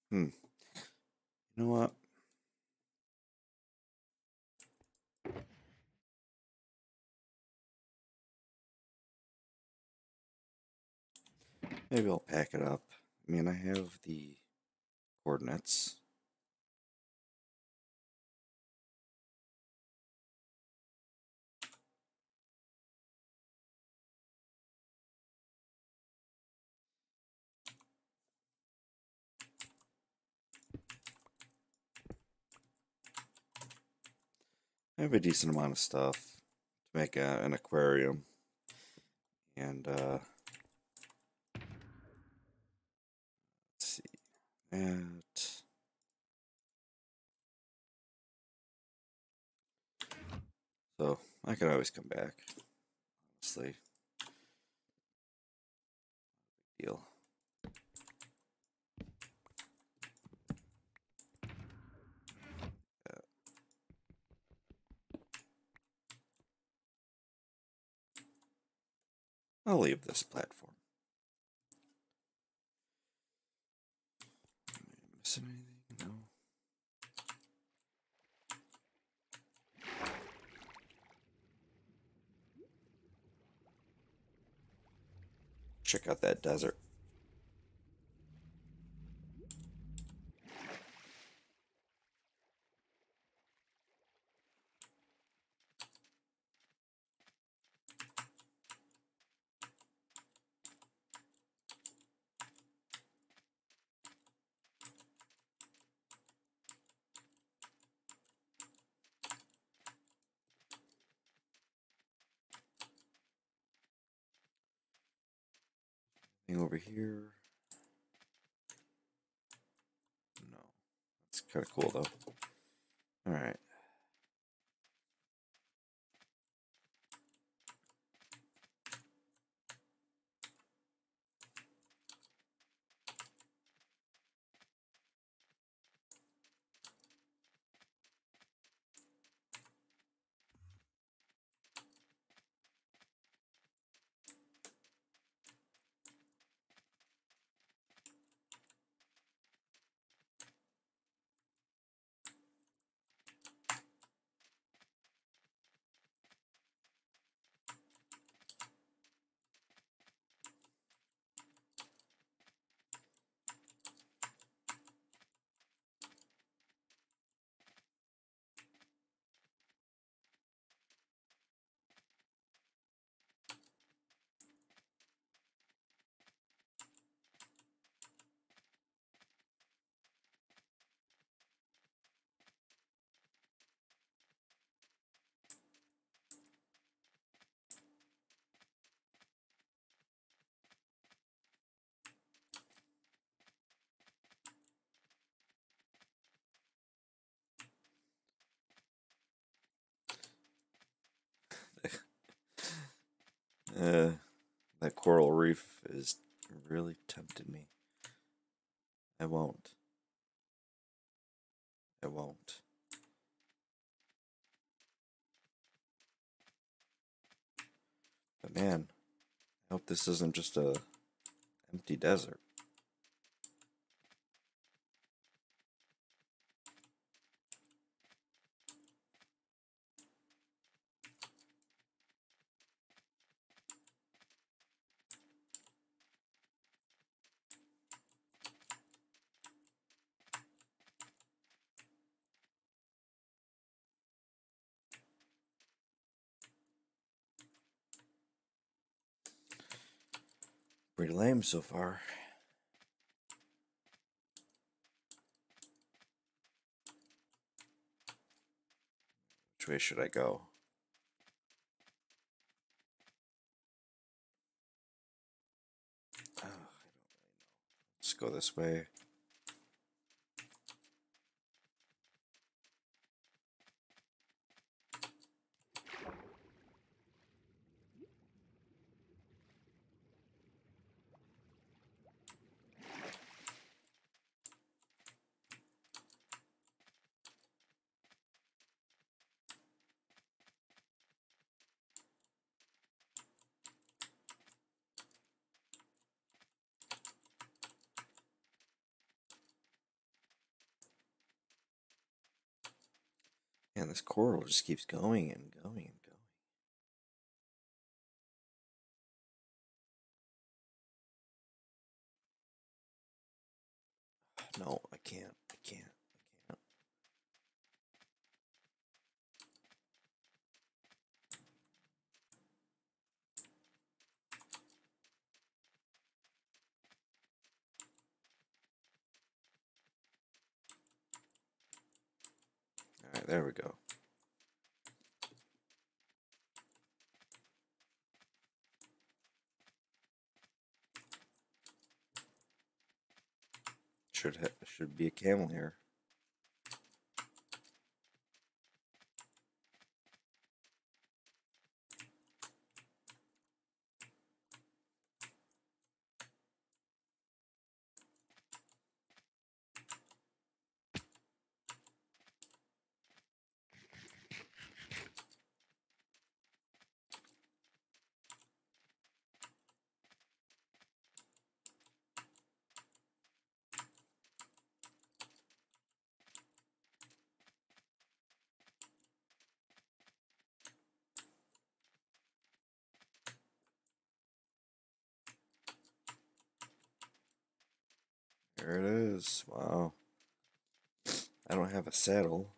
You know what? Maybe I'll pack it up. I mean, I have the coordinates. I have a decent amount of stuff to make an aquarium. And let's see. That. So I could always come back. Honestly, deal. Yeah, I'll leave this platform. Am I missing anything? No. Check out that desert. Anything over here? No. That's kind of cool though. All right. Uh, that coral reef is really tempted me. I won't. I won't. But man, I hope this isn't just a empty desert. Pretty lame so far. Which way should I go? Oh, let's go this way. And this coral just keeps going and going and going. No, I can't. I can't. I can't. All right, there we go. Should be a camel here. There it is. Wow. I don't have a saddle.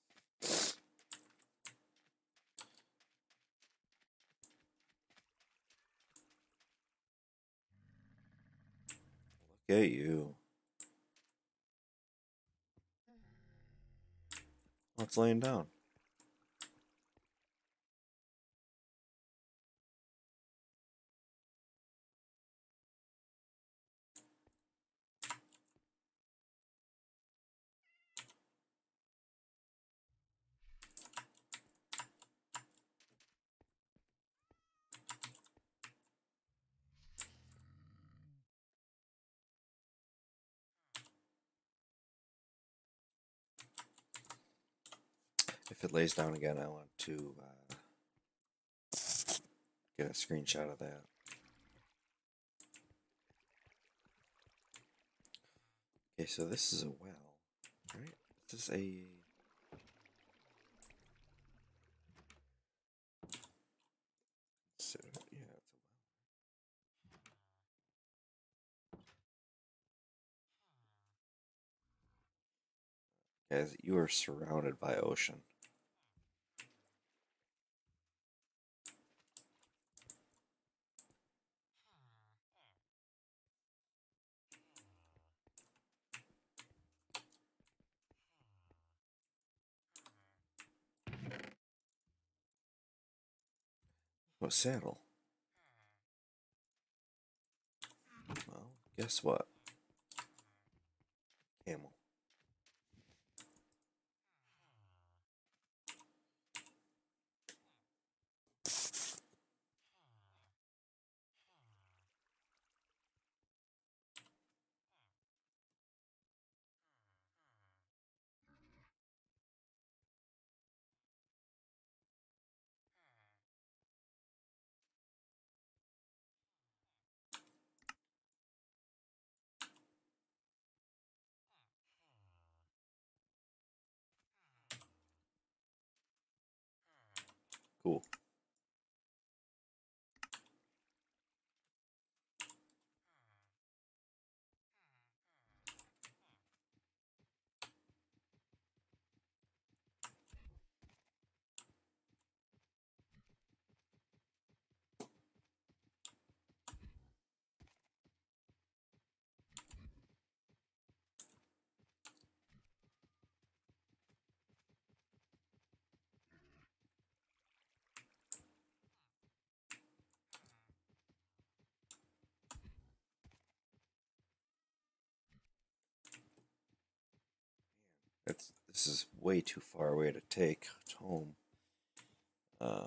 Look at you. Oh, it's laying down. If it lays down again, I want to get a screenshot of that. Okay, so this is a well, right? This is a... So, yeah, it's a well. Guys, you are surrounded by ocean. Oh, saddle. Well, guess what? Camel. Cool. This is way too far away to take home. Uh,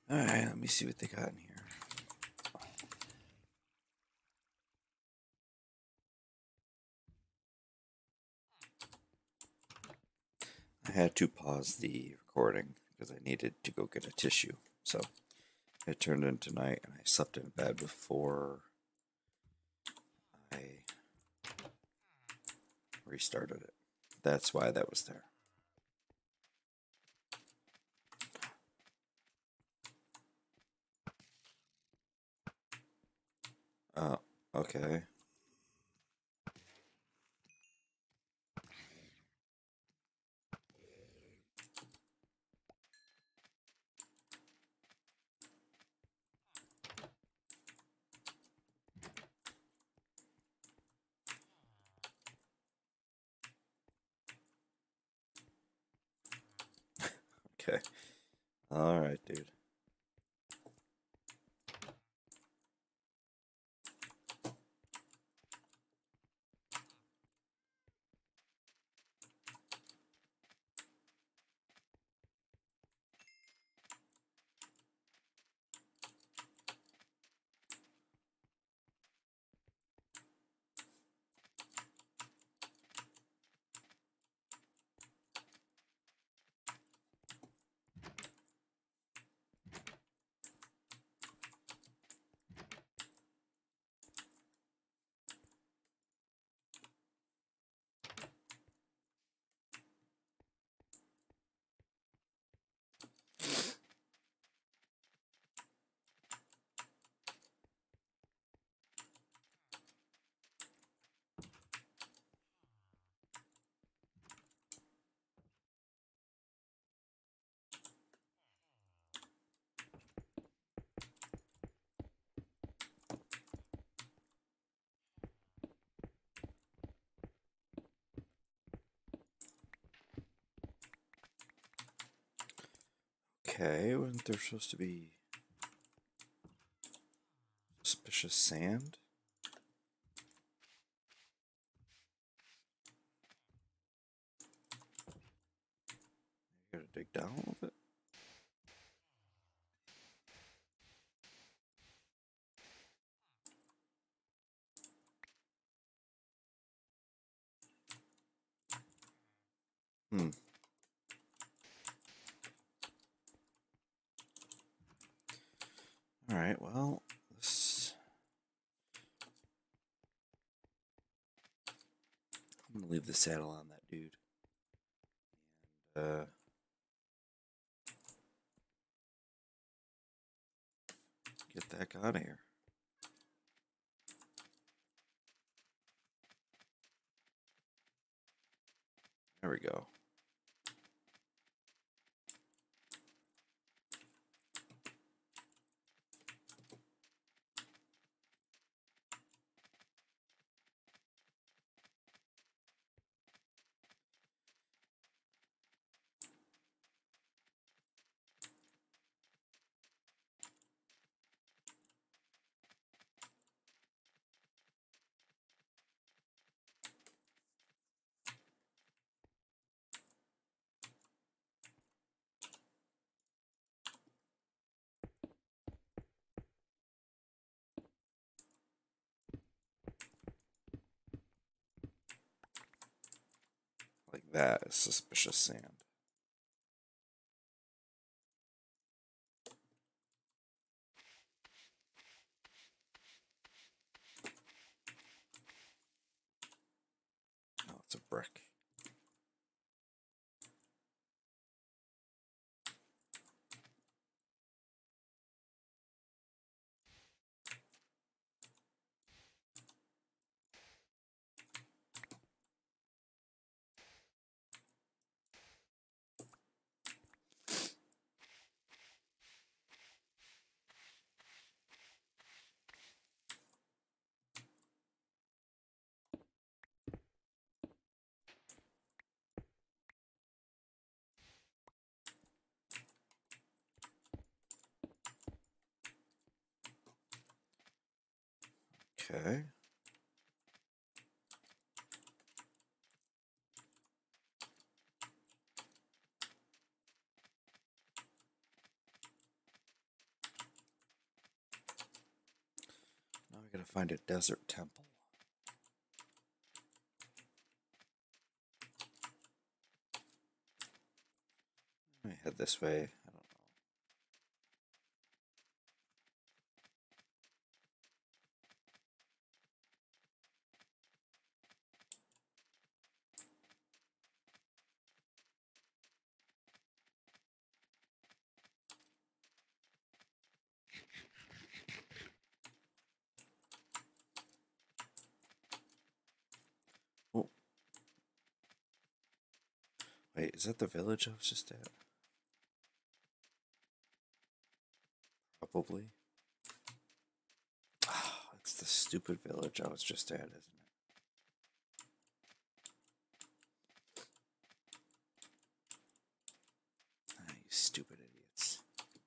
Alright, let me see what they got in here. I had to pause the recording because I needed to go get a tissue. So it turned into night and I slept in bed before I restarted it. That's why that was there. Okay. Okay. Alright, dude. Okay, wasn't there supposed to be suspicious sand? You gotta dig down a little bit. Alright, well, I'm gonna leave the saddle on that dude. And, get the heck out of here. There we go. Like that is suspicious sand. Oh, it's a brick. Okay. Gotta find a desert temple. Let me head this way. I don't know. Oh, wait, is that the village I was just at? Probably. Ah, it's the stupid village I was just at, isn't it? Ah, you stupid idiots.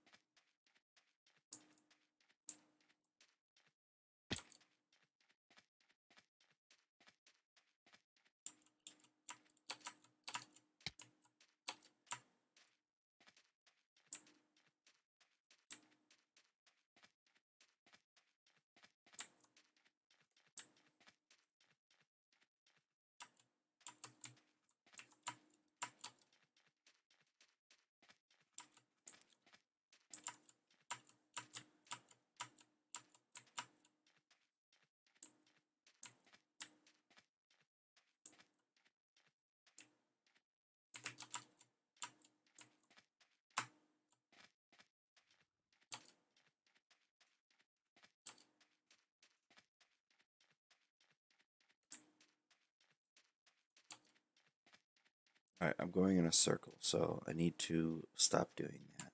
Alright, I'm going in a circle, so I need to stop doing that.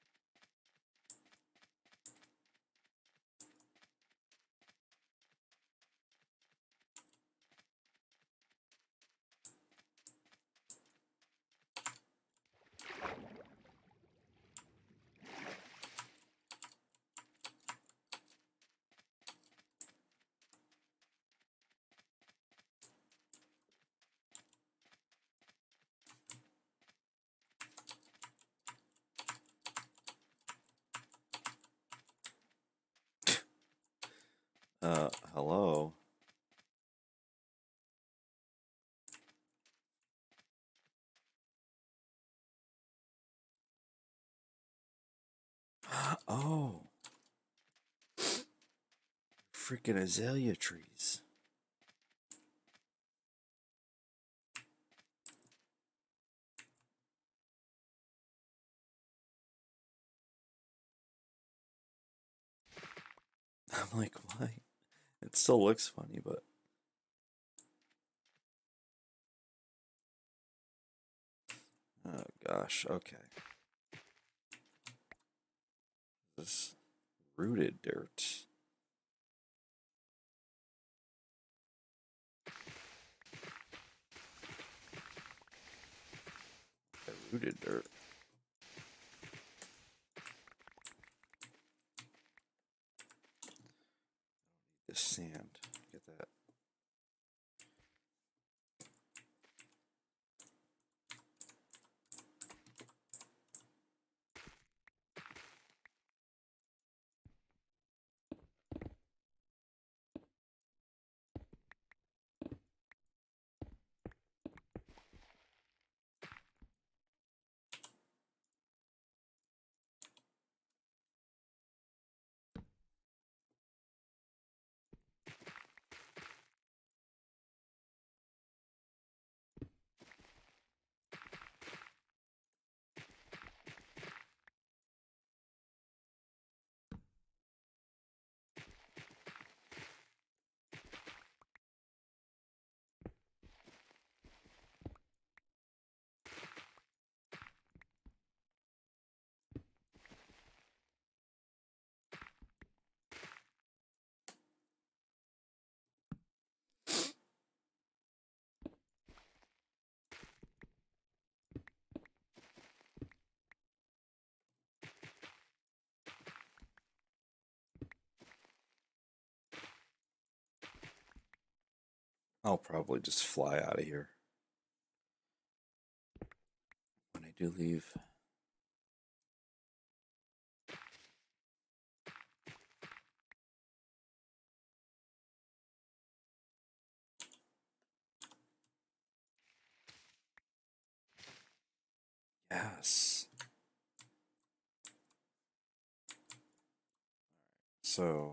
Hello? Oh, freaking azalea trees. I'm like, why? It still looks funny, but oh gosh, okay. This rooted dirt. The rooted dirt. This sand. Get that. I'll probably just fly out of here when I do leave. Yes. So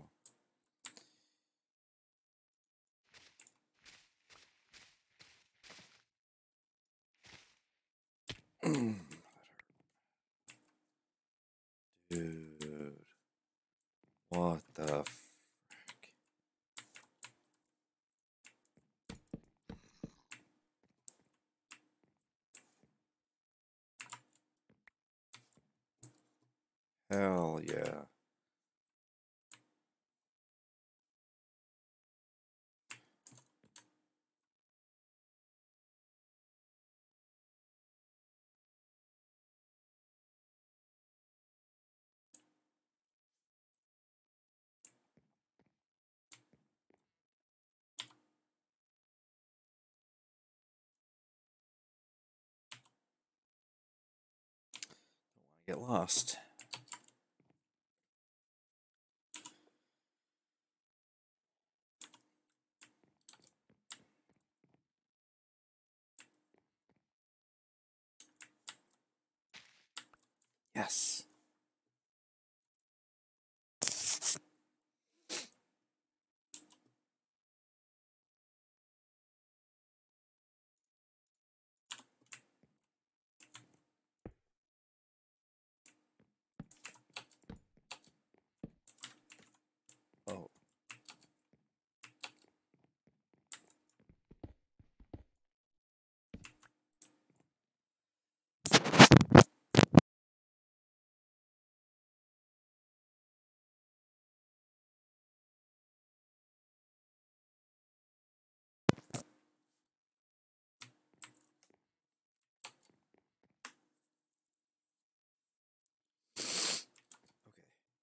dude, what the frick? Hell yeah. Don't want to get lost. Yes. Oh. Okay.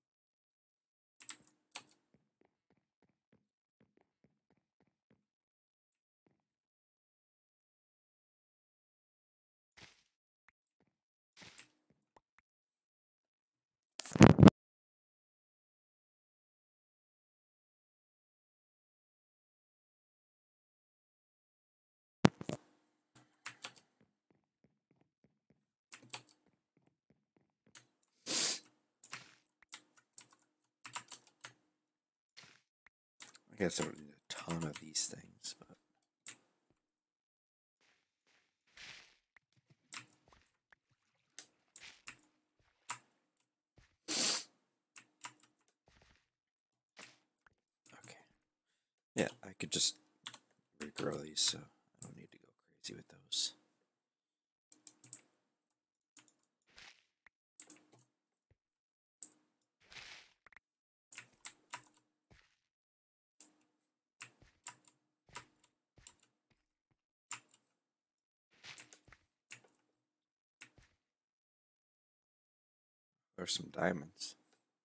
I guess I don't need a ton of these things, but okay. Yeah, I could just regrow these, so I don't need to go crazy with those. There's some diamonds.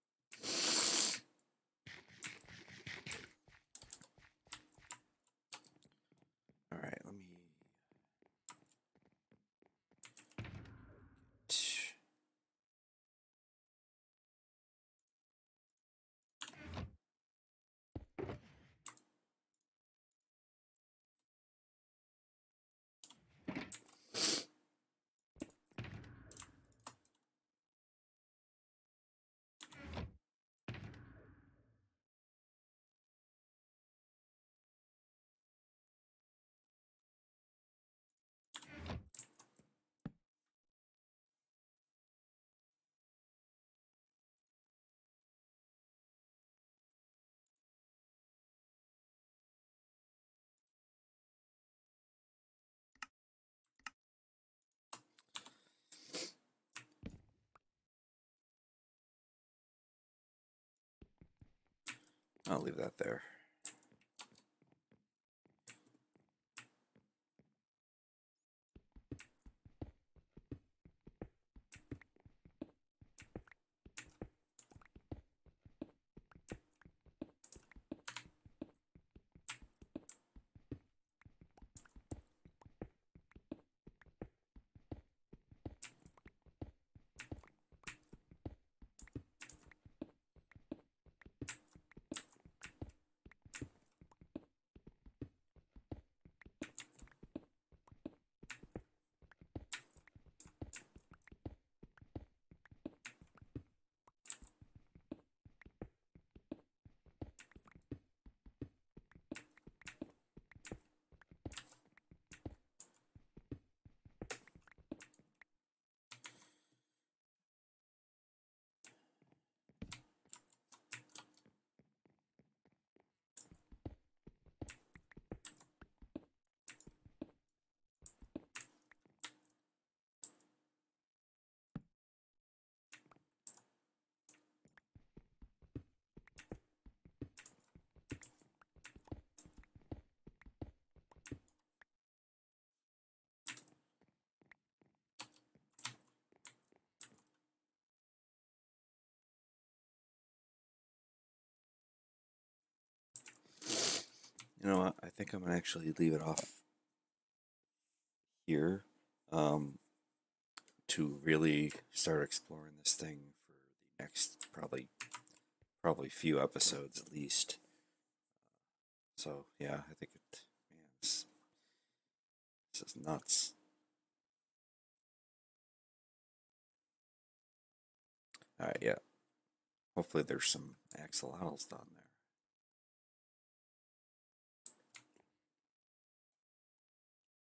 All right, let me. I'll leave that there. You know what? I think I'm gonna actually leave it off here, um, to really start exploring this thing for the next probably few episodes at least. So yeah, I think it. Man, this is nuts. All right, yeah. Hopefully there's some axolotls down there.